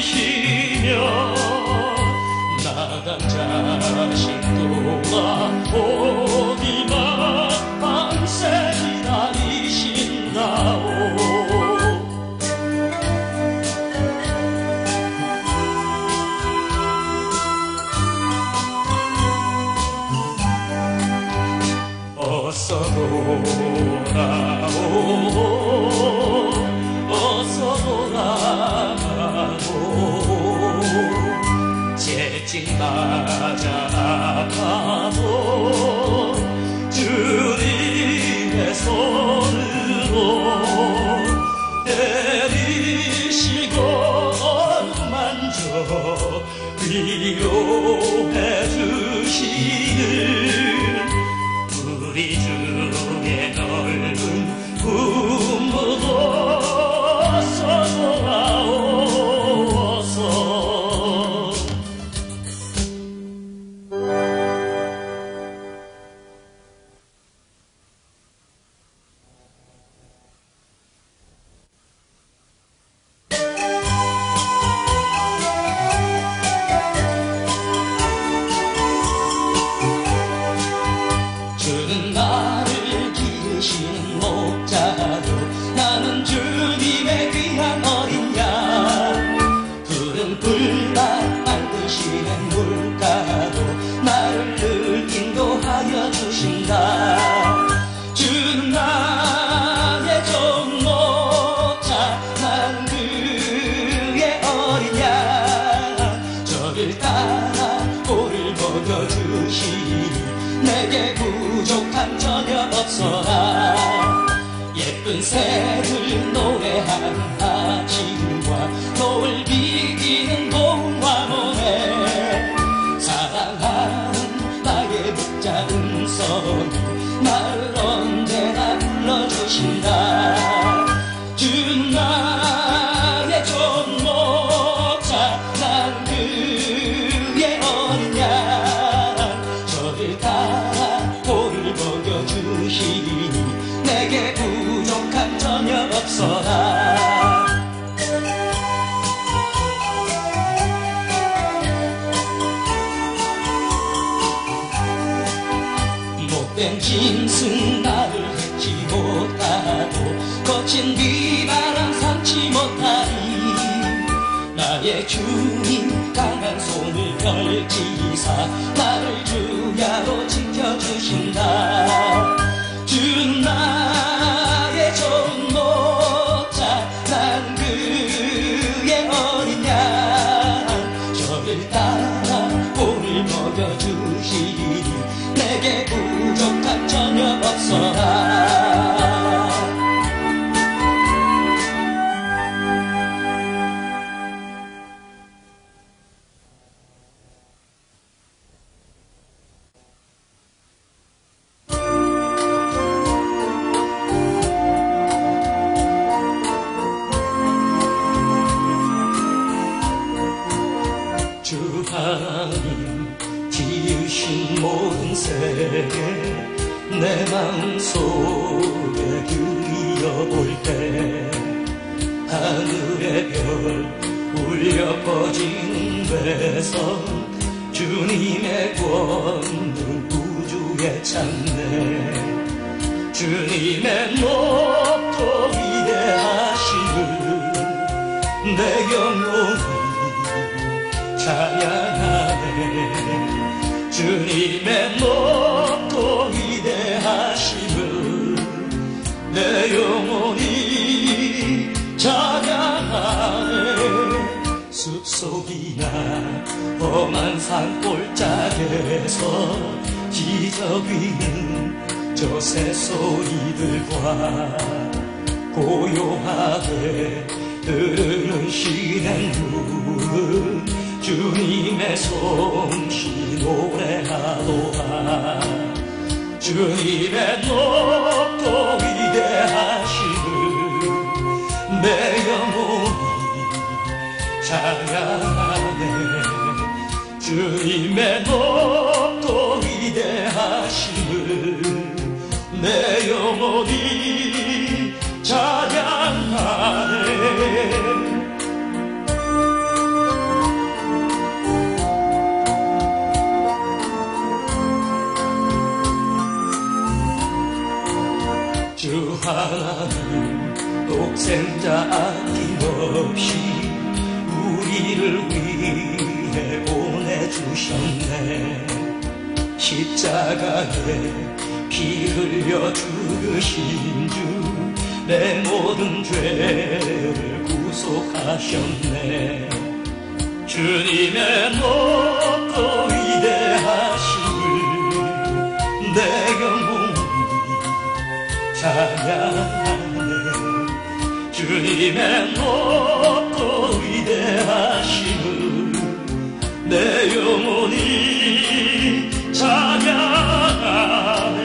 쉬며 나간 자식 돌아오기만 밤새 기다리신다오. 어서 돌아오 어서 돌아가오. 채찍 맞아 아파도 주님의 손으로 때리시고 만져 위로해 주시는 우리 중에 넓은 부모도 어서 돌아오 어서. 주는 나를 기르시는 목자도 나는 주님의 귀한 어린 양. 푸른 풀밭 만드시는 물가도 나를 늘 인도하여 주신다. 주는 나의 좋은 목자 나는 그의 어린 양. 저를 따라 꼴을 먹여주시니 내게 부족함 전혀 없어라. 예쁜 새들 노래하는 아침과 노을 비기는 고운과 모래 사랑하는 나의 목자 음성이 나를 언제나 불러주신다. 주는 나의 좋은 목자 난 그의 어린 양. 저를 따라 꼴을 먹여주시니 내게 부족함 전혀 없어라. 못된 짐승 나를 해치 못하고 거친 비바람 삼지 못하리. 나의 주님 강한 손을 펼치사 나를 주야로 지켜주신다. 주는 나의 좋은 목자 난 그의 어린 양. 저를 따라 꼴을 먹여주시니 내게 부족함 전혀 없어라. 주 하나님 지으신 모든 세계 내 마음속에 그리어볼 때 하늘의 별 울려 퍼지는 배성 주님의 권능 우주에 찾네. 주님의 높고 위대하심을 내 영혼이 찬양하네. 주님의 높고 위대하심을 내 영혼이 찬양하네. 숲속이나 험한 산골짜기에서 기저귀는 저 새소리들과 고요하게 흐르는 시냇물은 주님의 솜씨 노래하도다. 주님의 높고 위대하심을 내 영혼이 찬양하네. 주님의 높고 위대하심을 내 영혼이 찬양하네. 희생자 아낌없이 우리를 위해 보내주셨네. 십자가에 피 흘려 죽으신 주 내 모든 죄를 구속하셨네. 주님의 높고 위대하심을 내 영혼이 찬양하네. 주님의 높고 위대하심을 내 영혼이 찬양하네.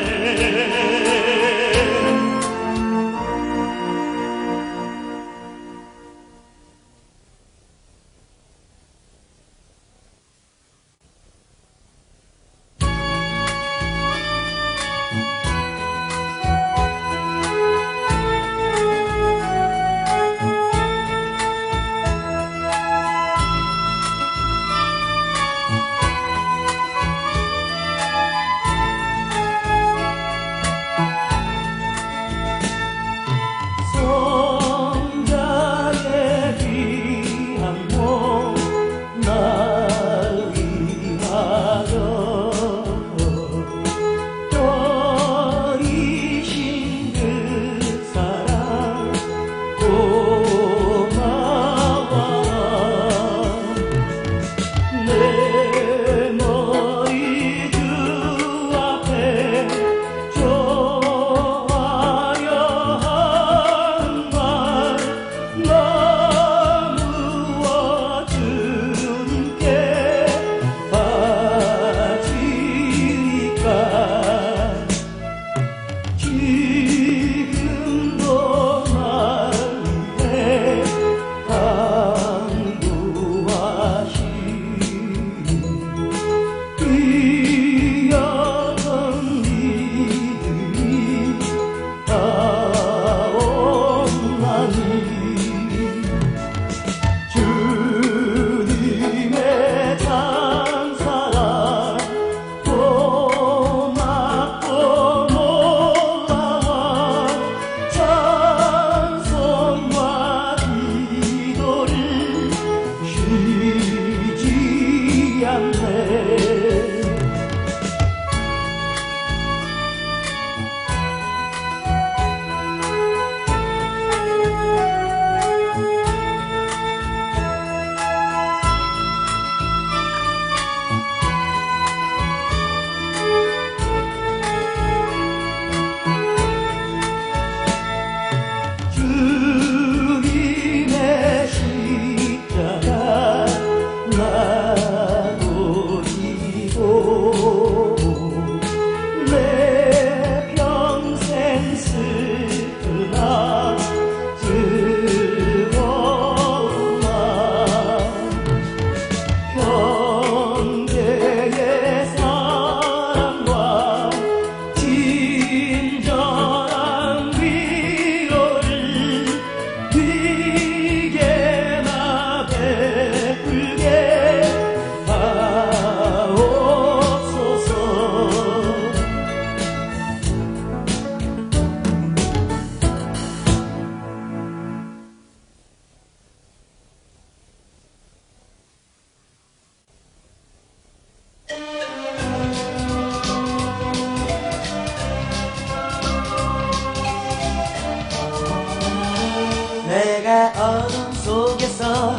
내가 어둠 속에서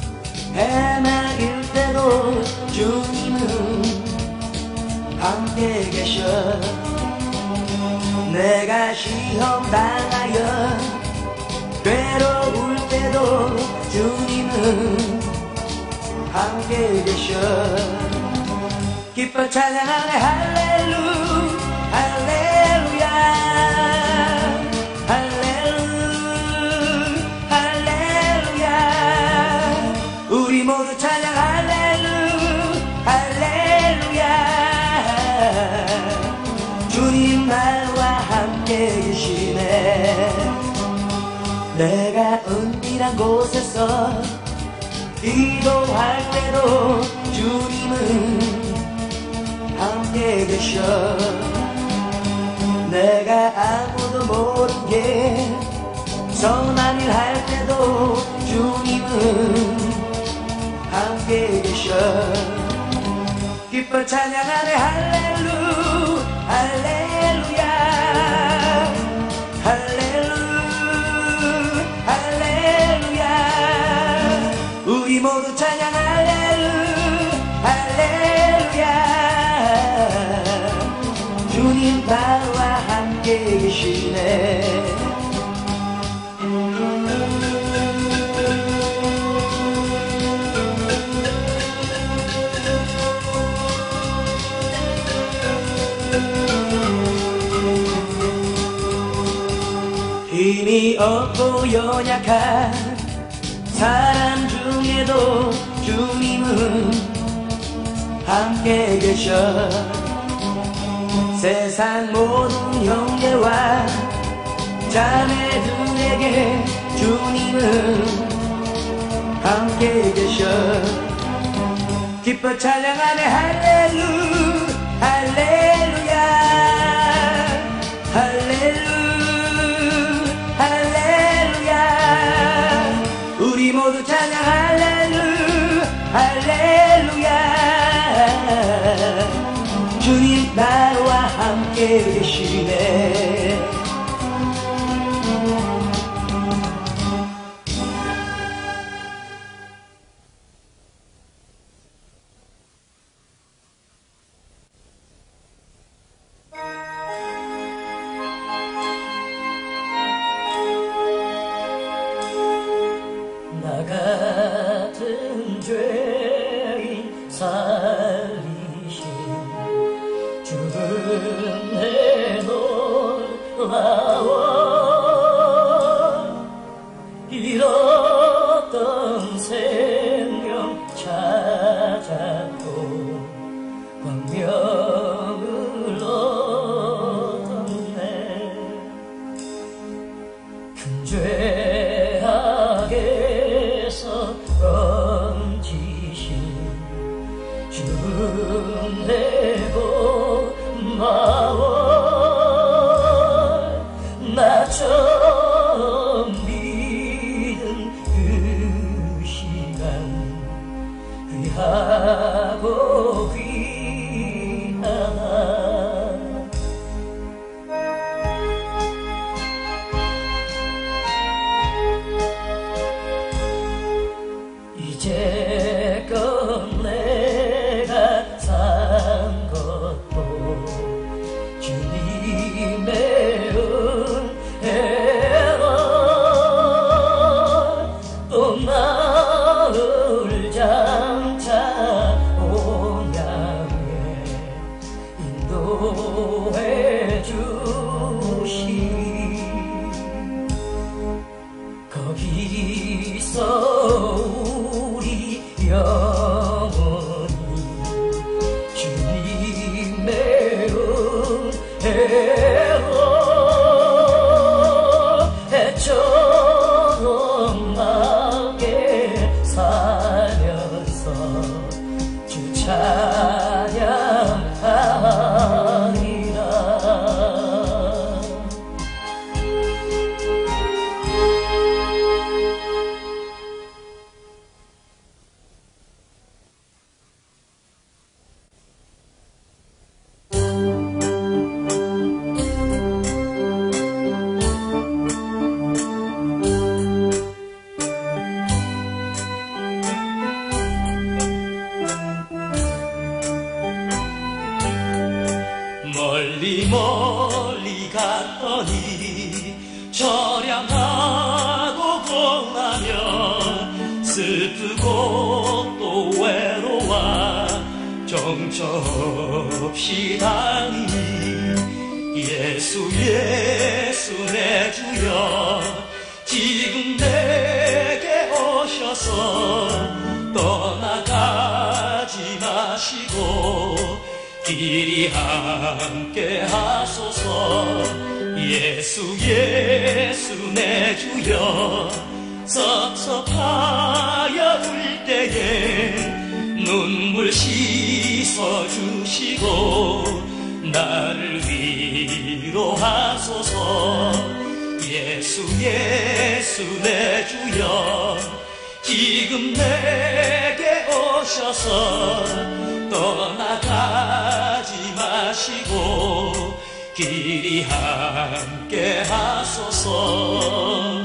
헤매일 때도 주님은 함께 계셔. 내가 시험 당하여 괴로울 때도 주님은 함께 계셔. 기뻐 찬양하네 할렐루 할렐루야 할렐루 할렐루야. 우리 모두 찬양 할렐루 할렐루야. 주님 나와 함께 계시네. 내가 은밀한 곳에서 기도할 때도 주님은 함께 계셔. 내가 아무도 모르게 선한 일 할 때도 주님은 함께 계셔. 기뻐 찬양하네 할렐루 할렐루야 할렐루 할렐루야. 우리 모두 찬양 할렐루 할렐루야. 주님 나와 함께 계시네. 힘이 없고 연약한 사람 중에도 주님은 함께 계셔. 세상 모든 형제와 자매들에게 주님은 함께 계셔. 기뻐 찬양하네 할렐루 할렐루야 할렐루 할렐루야. 우리 모두 찬양 할렐루 할렐루야. 주님 나와 함께 계시네. 나 같은 죄인 살리신 죽음에 놀라워 잃었던 생명 찾았고 광명을 얻었네. 큰 죄악에서 건지신 주님 내 고마워. 나처럼 믿은 그 시간 귀하고 귀하다. 이제껏 내가 산 것도 주님의 은혜로 또 나를 장차 온 양에 인도해 주시. 거기서 우리 영원히 주님의 은혜로 해처럼 나게 살면서 주 찬양하리라. 멀리 멀리 갔더니 처량하고 고나며 슬프고 또 외로워 정처없이 다니 예수 예수 내 주여 지금 내게 오셔서 떠나가지 마시고 길이 함께 하소서. 예수 예수 내 주여 섭섭하여 울 때에 눈물 씻어주시고 나를 위로하소서. 예수 예수 내 주여 지금 내게 오셔서 떠나가지 마시고 길이 함께 하소서.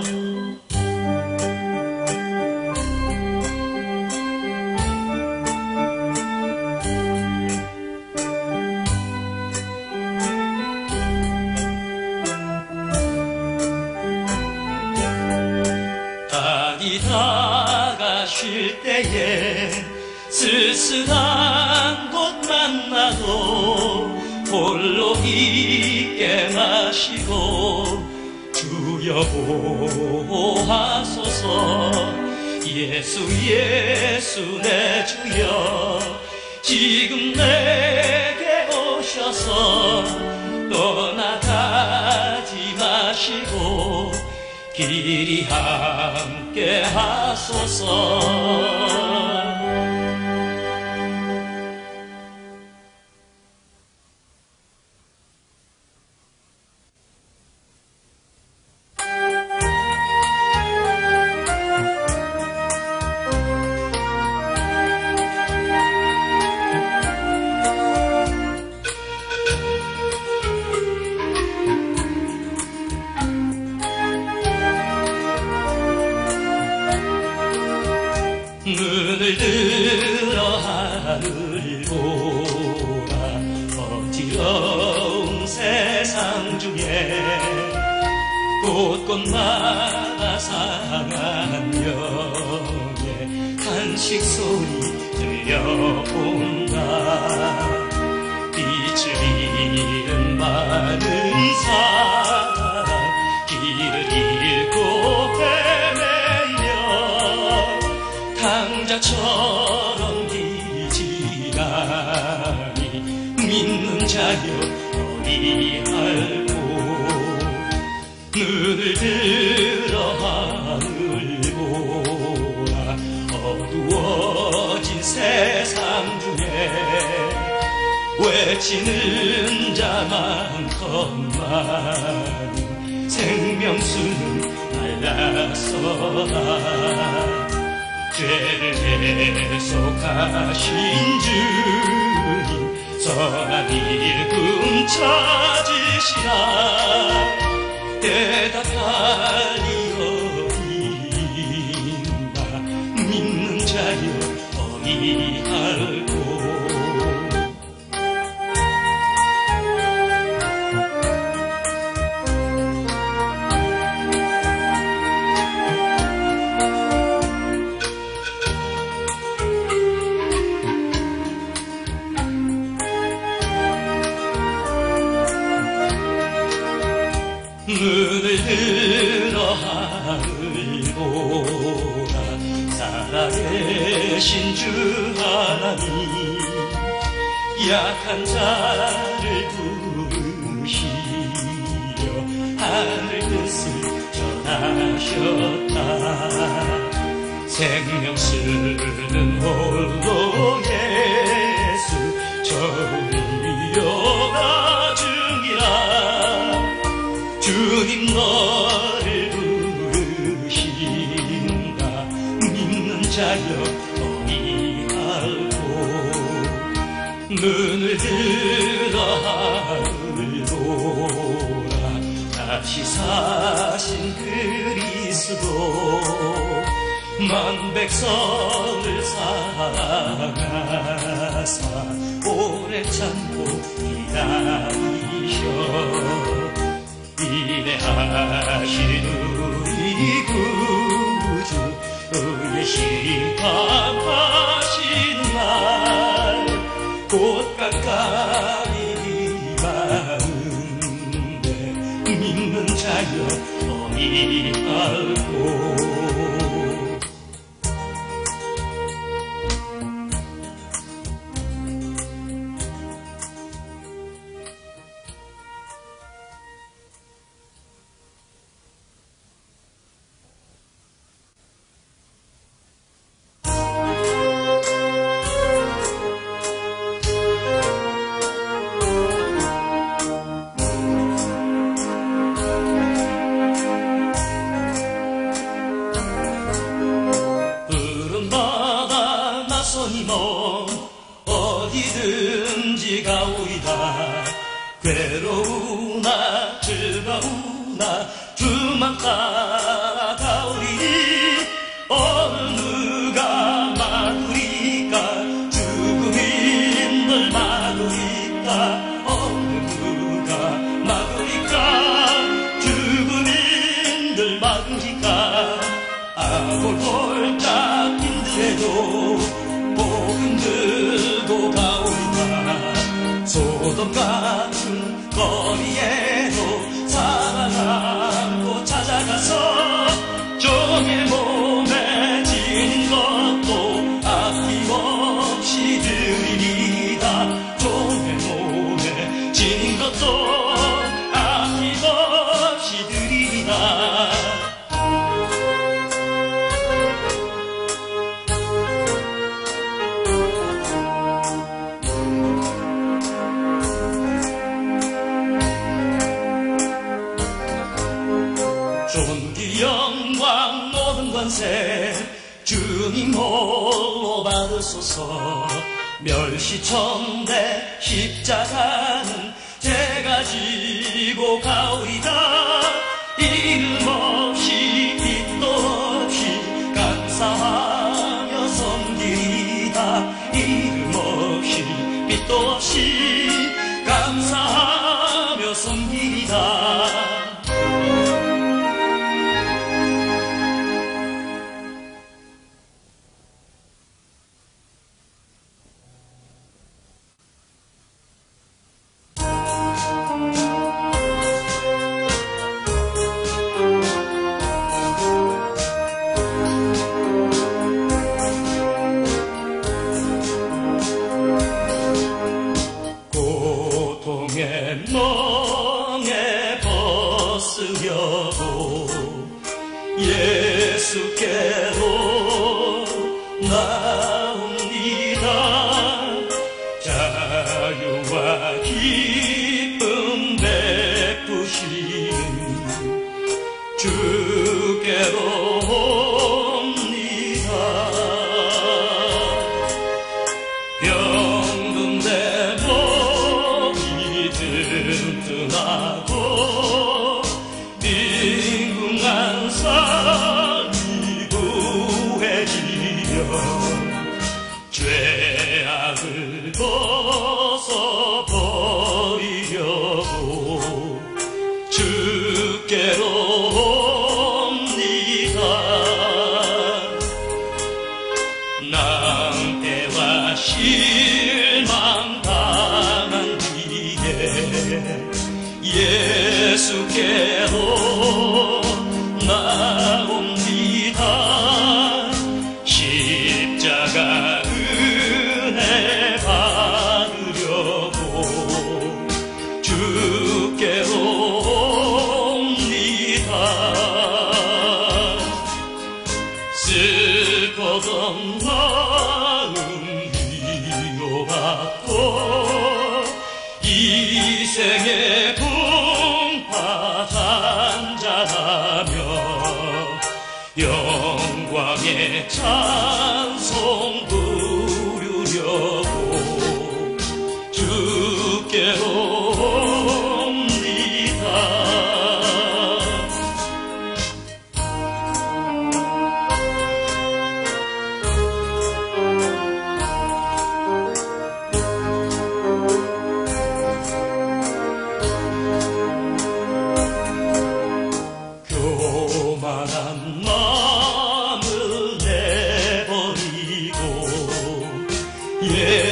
다가실 때에 쓸쓸한 곳 만나도 홀로 있게 마시고 주여 보호하소서. 예수 내 주여 지금 내게 오셔서 떠나가지 마시고 길이 함께 하소서. 눈을 들어 하늘 보라. 어지러운 세상 중에 곳곳마다 상한 영의 탄식 소리 들려온다. 빛을 잃은 많은 사람 길을 잃고 당자처럼 기지라니 믿는 자여 어리할고 눈을 들어 하늘 보라. 어두워진 세상 중에 외치는 자만큼 많은 생명수는 달라서라. 죄를 대속하신 주님 선한 일금 찾으시라. 대답하리어이다. 믿는 자여 어리할고 눈을 들어 하늘 보라. 살아계신 주 하나님 약한 자를 부르시려 하늘 뜻을 전하셨다. 생명 쓰는 홀로 예수 저리여가 중이라. 주님 너를 부르신다. 믿는 자여 어리할고 눈을 들어 하늘 보라. 다시 사신 그리스도 만 백성을 사랑하사 오래 참고 기다리셔. 인내하신 우리 구주 의의 심판하시는 날 곧 가까이 가는데 믿는 자여 어리할고 천천히 뭐 어디든지 가오리다. 괴로우나 즐거우나 주만 따라가오리니 어느 누가 막으리까. 죽음인들 막으리까. 어느 누가 막으리까. 죽음인들 막으리까. 아골골짝 힘들어도 복음 들고 가오리까. 소돔 같은 거리에도 사랑하고 찾아가서 종의 몸에 지닌 것도 아낌없이 드리리다. 종의 몸에 지닌 것도 아낌없이 드리리다. 존귀 영광 모든 권세 주님 홀로 받으소서. 멸시천대 십자가는 제가 지고 가오리다. 이름 없이 빛도 없이 감사하며 섬기리다. 이름 없이 빛도 없이 감사하며 섬기리다. 고통의 멍에 벗으려고 예수께로 나옵니다. 자유와 기쁨 베푸시는 주께로 옵니다. 병든 내 몸이 튼튼하고 빈궁한 삶이 구해지려 죄악을 벗어버리려고 주께로 옵니다. 낭패와 실망 당한 뒤에 예수께로 나옵니다. 십자가 은혜 받으려고 주께로 옵니다. 슬퍼던 마음 위로받고 이 생의 풍파 잔잔하며 영광의 찬송 부르려고 주께로 옵니다. 교만한 마음을 내버리고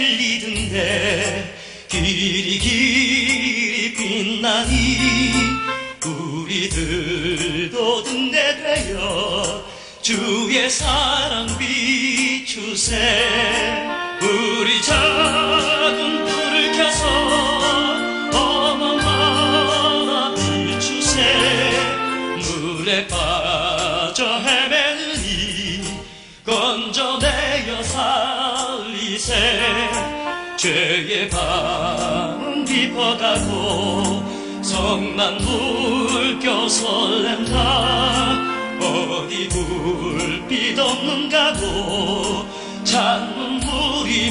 들리던데 길이 길이 빛나니 우리들도 등대 되어 주의 사랑 비추세. 우리 작은 불을 켜서 어머마다 비추세. 물에 빠져 헤매니 건져내어 살리세. 죄의 밤은 깊어가고 성난 물결 설렌다. 어디 불빛 없는가도 찾는 물이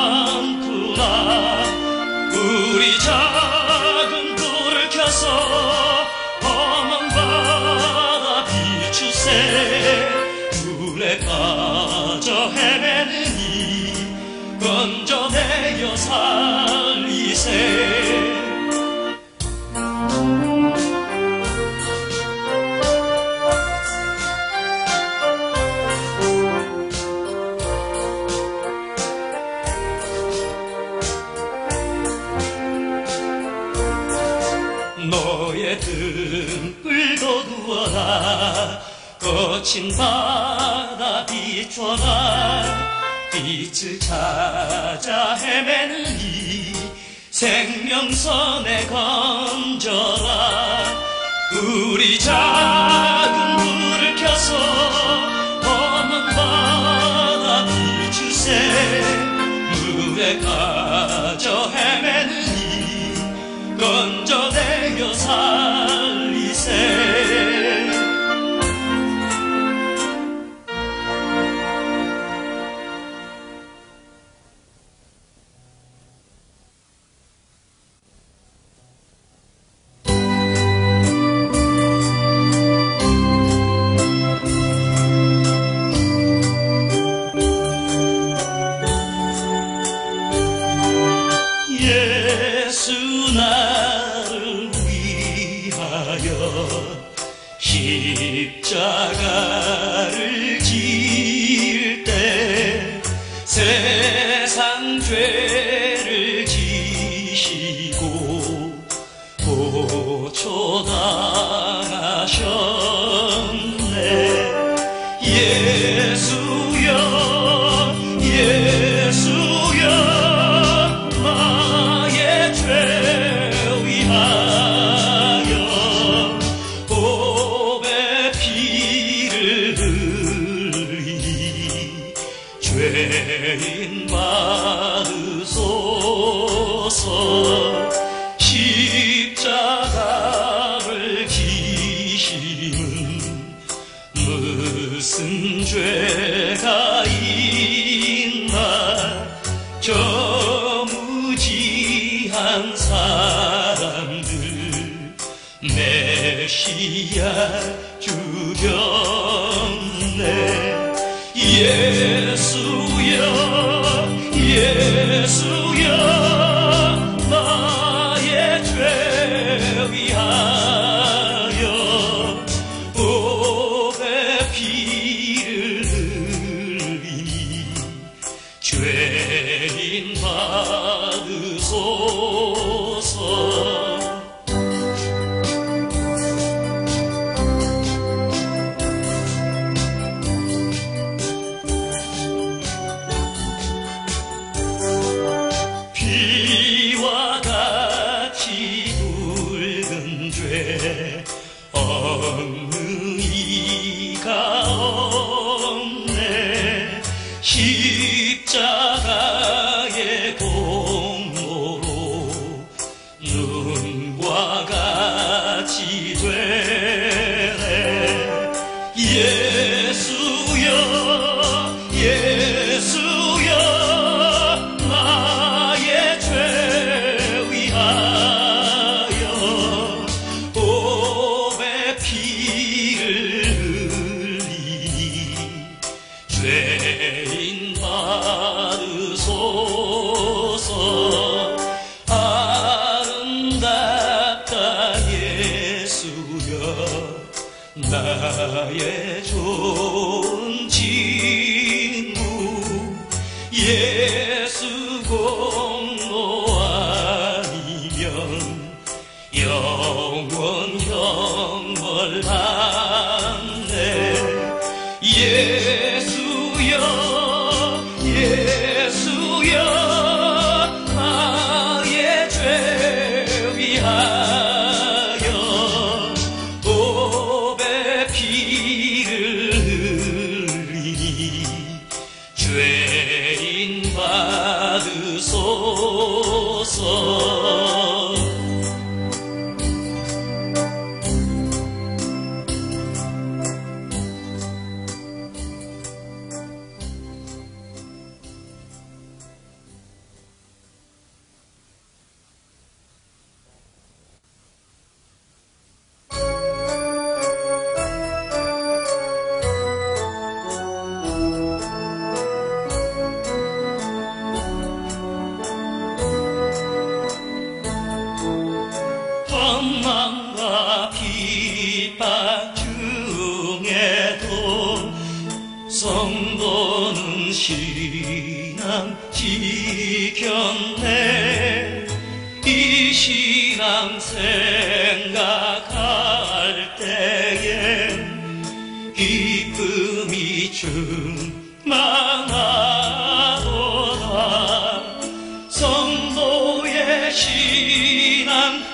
많구나. 우리 작은 불을 켜서 험한 바다 비추세. 물에 빠져 헤매느니 건져내어 살리세. 너의 등불도 두어라. 거친 바다 비춰라. 빛을 찾아 헤매느니 생명선에 건져라. 우리 작은 불을 켜서 험한 바다 비추세. 물에 빠져 헤매느니 건져내어 살리세. 예수 나를 위하여 십자가를 지을 때 세상 죄를 지시고 고초당하셨네. 예수여 예수여 나의 죄 위하여 보배 피를 흘리 죄인 받으소서. 십자가를 지심은 무슨 죄가 있나. 저 무지한 사람들 메시아 죽였네. 예수여 예수여 나의 죄 위하여 보배 피를 흘리니 죄인 받으소서. 피와 같이 붉은 죄 엉의가 없네. 십자가의 공로로 눈과 같이 되네. 예수여 예수여 나의 죄 위하여 보배 피를 흘리니 죄인 받으소서. 아름답다 예수여 나의 좋은 친구. 예수 나의 죄 위하여 보배 피를 흘리니 죄인 받으소서. 원망과 핍박 중에도 성도는 신앙 지켰네. 이 신앙 생각할 때에 기쁨이 충만하도다. 성도의 신앙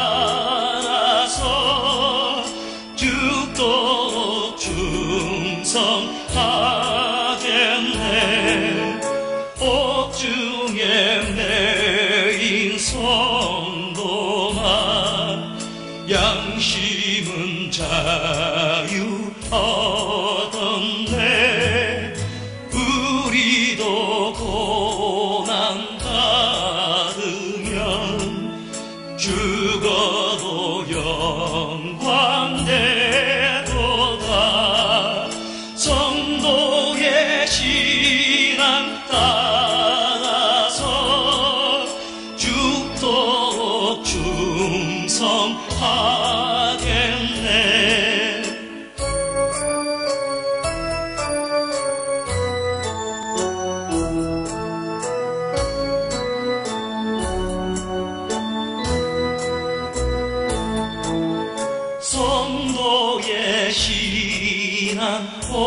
따라서 죽도록 충성하겠네. 옥중에 매인 성도만 양심은 자유 얻었네. 우리도 고난 받으면 죽어도 영광되도다. 성도의 신앙 따라서 죽도록 충성하겠네. 성도의 신앙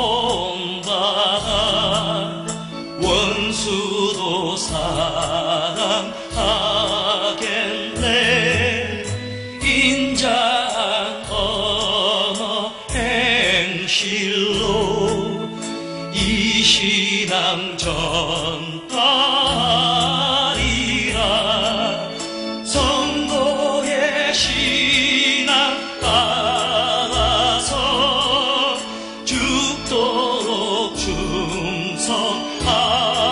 본받아 원수도 사랑하겠네. 인자한 언어 행실로 이 신앙 전하리라. 성도의 신앙 따라서 죽도록 충성하겠네.